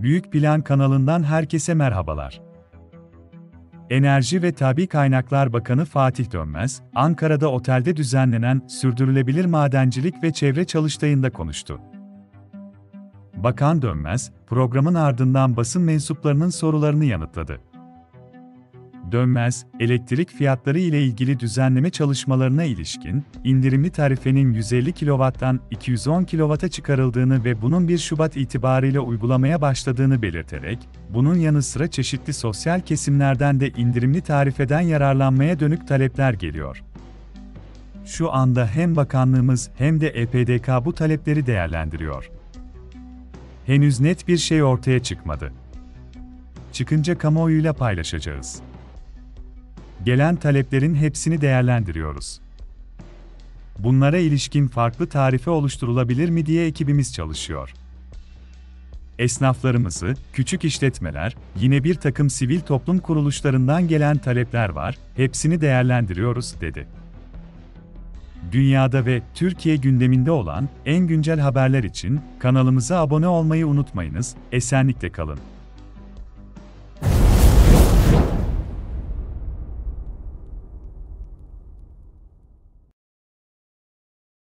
Büyük Plan kanalından herkese merhabalar. Enerji ve Tabii Kaynaklar Bakanı Fatih Dönmez, Ankara'da otelde düzenlenen Sürdürülebilir Madencilik ve Çevre Çalıştayı'nda konuştu. Bakan Dönmez, programın ardından basın mensuplarının sorularını yanıtladı. Dönmez, elektrik fiyatları ile ilgili düzenleme çalışmalarına ilişkin, indirimli tarifenin 150 kW'dan 210 kW'a çıkarıldığını ve bunun 1 Şubat itibarıyla uygulamaya başladığını belirterek, bunun yanı sıra çeşitli sosyal kesimlerden de indirimli tarifeden yararlanmaya dönük talepler geliyor. Şu anda hem bakanlığımız hem de EPDK bu talepleri değerlendiriyor. Henüz net bir şey ortaya çıkmadı. Çıkınca kamuoyuyla paylaşacağız. Gelen taleplerin hepsini değerlendiriyoruz. Bunlara ilişkin farklı tarife oluşturulabilir mi diye ekibimiz çalışıyor. Esnaflarımızı, küçük işletmeler, yine bir takım sivil toplum kuruluşlarından gelen talepler var, hepsini değerlendiriyoruz, dedi. Dünyada ve Türkiye gündeminde olan en güncel haberler için kanalımıza abone olmayı unutmayınız, esenlikle kalın.